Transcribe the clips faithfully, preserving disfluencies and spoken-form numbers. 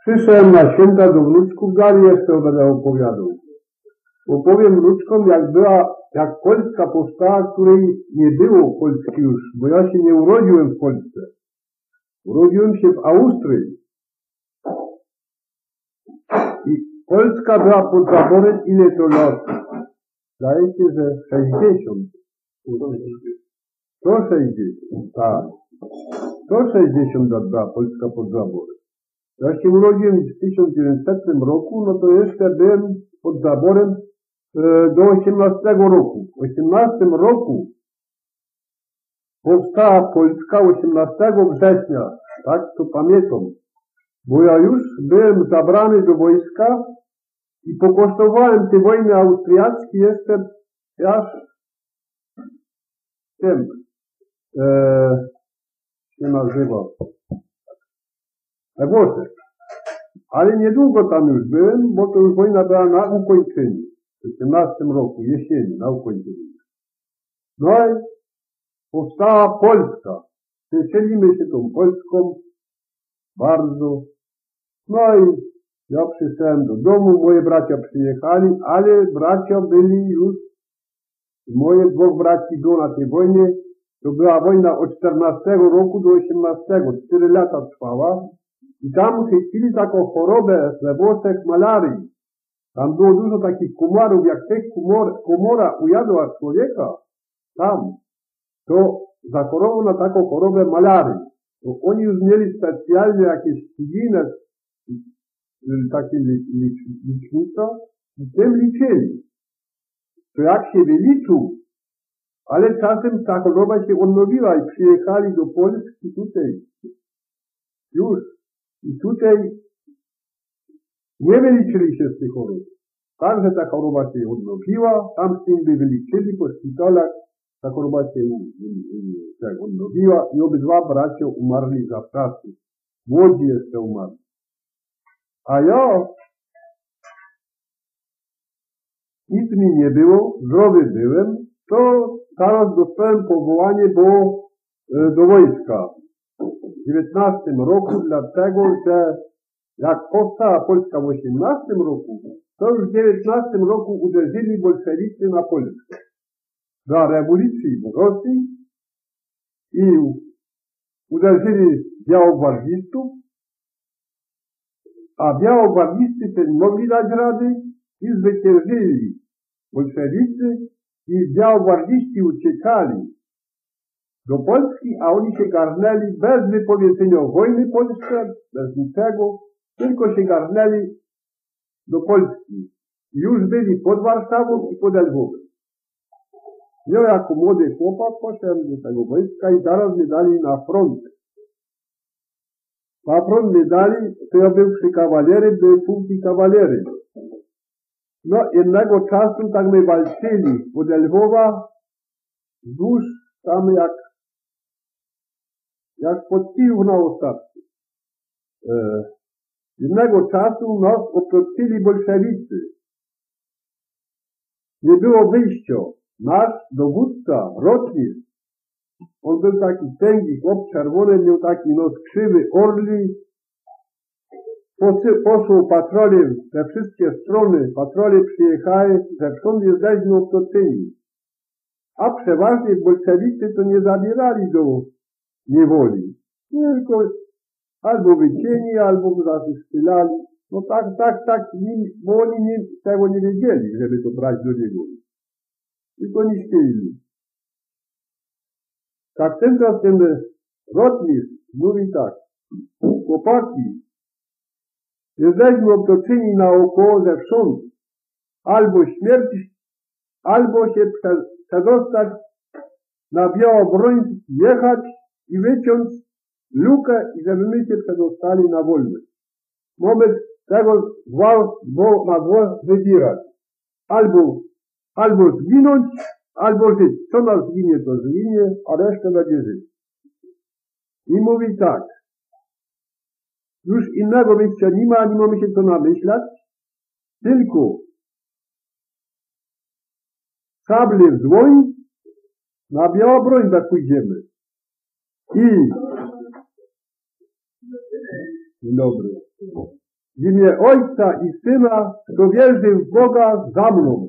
Przyszedłem na święta do wnuczków, dalej jeszcze będę opowiadał. Opowiem wnuczkom, jak była, jak Polska powstała, której nie było Polski już, bo ja się nie urodziłem w Polsce. Urodziłem się w Austrii. I Polska była pod zaborem ile to lat? Zdaje się, że sześćdziesiąt. sto sześćdziesiąt, tak. sto sześćdziesiąt lat była Polska pod zaborem. Ja się urodziłem w tysiąc dziewięćsetnym roku, no to jeszcze byłem pod zaborem e, do osiemnastego roku. W osiemnastym roku powstała Polska osiemnastego września, tak to pamiętam. Bo ja już byłem zabrany do wojska i pokosztowałem te wojny austriackie jeszcze aż tym e, się nazywa we Włoszech. Ale niedługo tam już byłem, bo to już wojna była na ukończeniu. W osiemnastym roku, jesieni, na ukończeniu. No i powstała Polska. Cieszyliśmy się tą Polską bardzo. No i ja przyszedłem do domu, moje bracia przyjechali, ale bracia byli już, moje dwóch braci było na tej wojnie. To była wojna od czternastego roku do osiemnastego, cztery lata trwała. I tam chwycili taką chorobę we Włoszech malarii. Tam było dużo takich komorów, jak tych komor, komora ujadła człowieka, tam, to zachorował na taką chorobę malarii. To oni już mieli specjalnie jakieś studijne takie licznika i tym liczyli. To jak się wyliczył, ale czasem ta choroba się odnowiła i przyjechali do Polski tutaj. Już. I tutaj nie wyliczyli się z tej choroby. Także ta choroba się odnowiła, tam z tym by wyliczyli po szpitalach, ta choroba się tak odnowiła i obydwa bracia umarli za pracy. Młodzi jeszcze umarli. A ja nic mi nie było, zdrowy byłem, to teraz dostałem powołanie do, do wojska. W dziewiętnastym roku, dlatego że jak powstała Polska w osiemnastym roku, to już w dziewiętnastym roku uderzyli bolszewicy na Polskę. Za rewolucji w Rosji i uderzyli białogwardzistów, a białogwardzisty nie mogli dać rady i zwyciężyli bolszewicy i białogwardziści uciekali do Polski, a oni się garnęli bez wypowiedzenia wojny Polsce, bez niczego, tylko się garnęli do Polski. Już byli pod Warszawą i pod Lwowem. Ja jako młody chłopak poszedłem do tego wojska i zaraz mnie dali na front. Na front mnie dali, to ja był przy kawalerii, były pułki kawalerii. No, jednego czasu tak my walczyli od Lwowa wzdłuż tam jak jak pod Kijów na ostatku. E, jednego czasu nas otoczyli bolszewicy. Nie było wyjścia. Nasz dowódca, rotmistrz, on był taki tęgi, chłop czerwony, miał taki nos krzywy, orli. Poszło patrole we wszystkie strony, patrole przyjechały, zewsząd jesteśmy otoczeni. A przeważnie bolszewicy to nie zabierali do niewoli. Tylko albo wycięli, albo zastrzelali. No tak, tak, tak, bo oni nie, tego nie wiedzieli, żeby to brać do niewoli. Tylko nie chcieli. Tak tymczasem ten rotmistrz mówi tak: chłopaki, jesteśmy otoczeni naokoło zewsząd. Albo śmierć, albo się przedostać na Białobroń, jechać i wyciąć lukę i żebyśmy się przedostali na wolność. Mamy tego dwa, na dwa wybierać. Albo, albo zginąć, albo żyć. Co nas zginie, to zginie, a resztę będzie żyć. I mówi tak: już innego wyjścia nie ma, nie mamy się co namyślać, tylko szable w dłoń, na Białobroń tak pójdziemy. I dzień dobry. W imię Ojca i Syna, kto wierzy w Boga, za mną.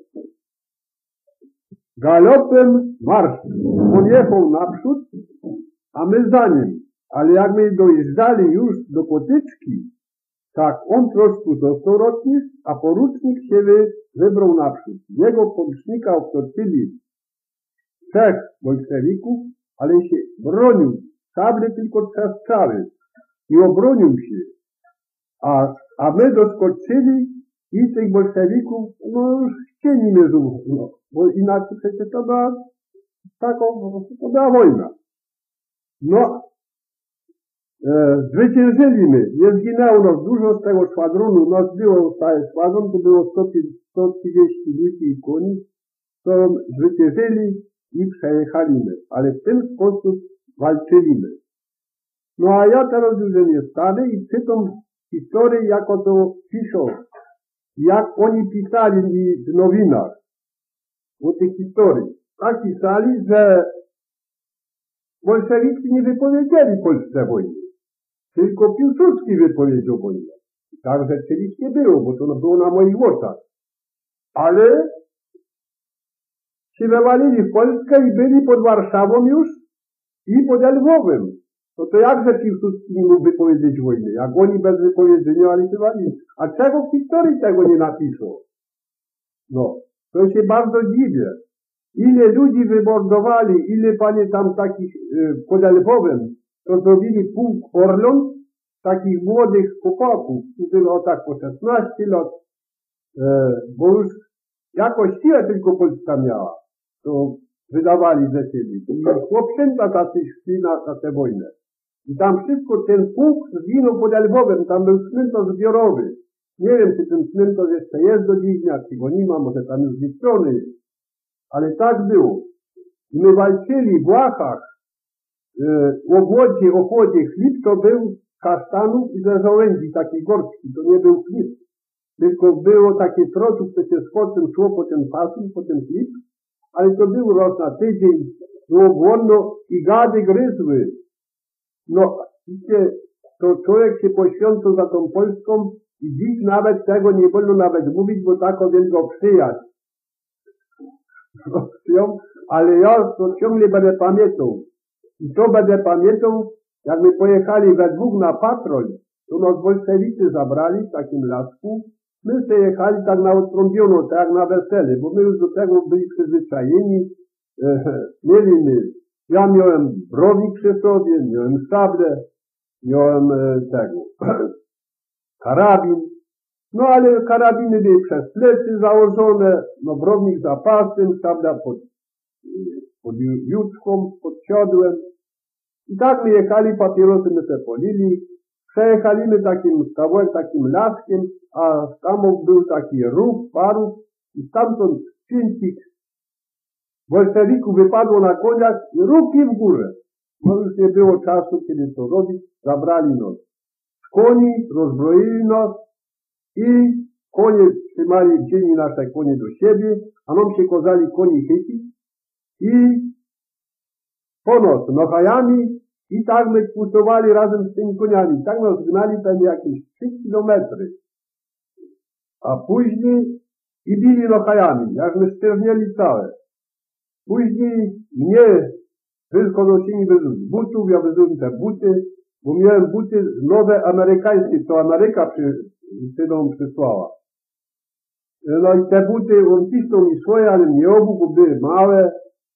Galopem marsz. On jechał naprzód, a my za nim. Ale jak my dojeżdżali już do potyczki, tak on troszkę został rotmistrz, a porucznik się wy, wybrał naprzód. Jego porucznika obtoczyli trzech bolszewików, ale się bronił. Sable tylko trzaskały i obronił się. A, a my doskoczyli i tych bolszewików, no już chcieli mnie no, bo inaczej przecież to była taką, to była wojna. No, e, zwyciężyli my, nie zginęło nas dużo z tego szwadronu, nas było cały szwadron, to było sto trzydzieści ludzi i koni, to zwyciężyli i przejechaliśmy, ale w ten sposób walczyliśmy. No a ja teraz już nie stanę i czytam historię, jako to piszą, jak oni pisali w nowinach o tych historii. Tak pisali, że bolszewicy nie wypowiedzieli Polsce wojny, tylko Piłsudski wypowiedział wojnę. Tak rzeczywiście było, bo to było na moich oczach. Ale się wywalili w Polskę i byli pod Warszawą już i pod Lwowem. No to jakże Piłsudski nie mógł wypowiedzieć wojny? Jak oni bez wypowiedzenia ale się walili. A czego w historii tego nie napiszą? No, to się bardzo dziwię. Ile ludzi wymordowali, ile panie tam takich y, pod Lwowem, to zrobili pułk Orląt, takich młodych chłopaków, którzy o tak po szesnaście lat, y, bo już jakoś siłę tylko Polska miała, to wydawali ze siebie. I chłopczęta tacy szli na, na tę wojnę. I tam wszystko, ten pułk zginął pod Lwowem, tam był cmentarz zbiorowy. Nie wiem, czy ten cmentarz jeszcze jest do dziś dnia, czy go nie ma, może tam już zniszczony jest. Ale tak było. I my walczyli w Łachach, yy, o głodzie, o chłodzie. Chleb to był z kasztanów i ze żołędzi, taki gorski. To nie był chleb. Tylko było takie troców, co się skoczem szło po ten pasem, po ten chleb. Ale to był raz na tydzień, było głodno i gady gryzły. No, widzicie, to człowiek się poświęcił za tą Polską i dziś nawet tego nie wolno nawet mówić, bo tak o wielką przyjaźń. Ale ja to ciągle będę pamiętał. I to będę pamiętał, jak my pojechali we dwóch na patrol, to nas bolszewicy zabrali w takim lasku. My sobie jechali tak na odtrąbiono, tak jak na wesele, bo my już do tego byli przyzwyczajeni. E, mieli Ja miałem brownik przy sobie, miałem szablę, miałem e, tego, karabin. No ale karabiny były przez plecy założone, no brownik za pasem, szabla pod, pod juczką, pod siodłem. I tak my jechali, papierosy my se polili. Przejechaliśmy takim kawałek, takim laskiem, a tam był taki rów, parów i stamtąd pięcik bolszewików wypadło na koniach i ruki w górę. No już nie było czasu, kiedy to robić, zabrali nas. Koni rozbroili nas i konie trzymali, wzięli nasze konie do siebie, a nam się kazali koni chycić i po nos nochajami i tak my kłusowali razem z tymi koniami. Tak nas gnali pewnie jakieś trzy kilometry. A później i bili nochajami, jak my ściernieli całe. Później mnie wszystko nosili bez butów, ja wyzułem te buty, bo miałem buty nowe amerykańskie, co Ameryka przy, synom przysłała. No i te buty, on cisnął mi swoje, ale nie obu, bo były małe.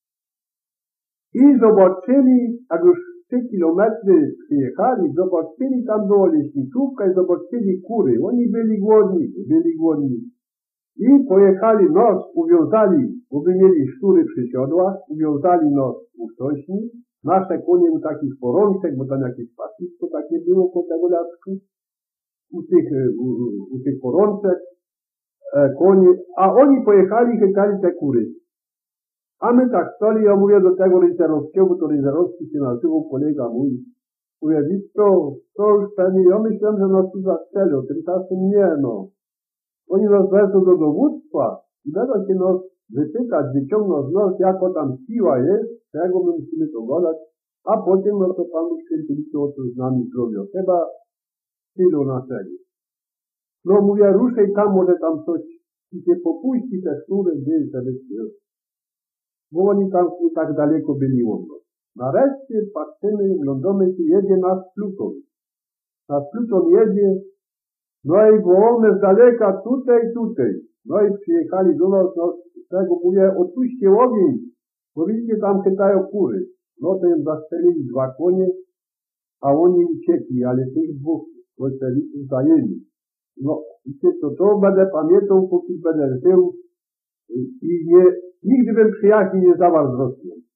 I zobaczyli, jak już trzy kilometry przyjechali, zobaczyli, tam była leśniczówka i zobaczyli kury. Oni byli głodni, byli głodni. I pojechali nos, uwiązali, bo by mieli sztury przy siodłach, uwiązali nos u wcześniej, nasze konie u takich porączek, bo tam jakieś pasisko takie było po tego lasku, u tych, u, u tych porączek, e, konie, a oni pojechali i chytali te kury. A my tak stali, ja mówię do tego rycerowskiego, bo to rycerowski się nazywał kolega mój. Mówię, wiesz co, to już pewnie, ja myślałem, że nas tu zastrzelią, tymczasem nie no. Oni nas wezmą do dowództwa i będą się nas wypytać, wyciągną z nas, jaka tam siła jest, czego my musimy to gadać, a potem no to Panu Święty o co z nami zrobią. Chyba stylu naszego. No mówię, ruszaj tam, może tam coś i się popuści te sznury gdzieś, żeby się... Bo oni tam tak daleko byli od nas. Nareszcie patrzymy, oglądamy się, jedzie nasz pluton. Nasz pluton jedzie, no i wołamy z daleka, tutaj, tutaj. No i przyjechali do nas, no z tego mówię, otuście ogień, bo widzicie, tam chytają kury. No to im zastrzelili dwa konie, a oni uciekli, ale tych dwóch bolszewików zajęli. No, wiecie, to to będę pamiętał, póki będę żył i nie, nigdy bym przyjaźni nie zawarł z Rosją.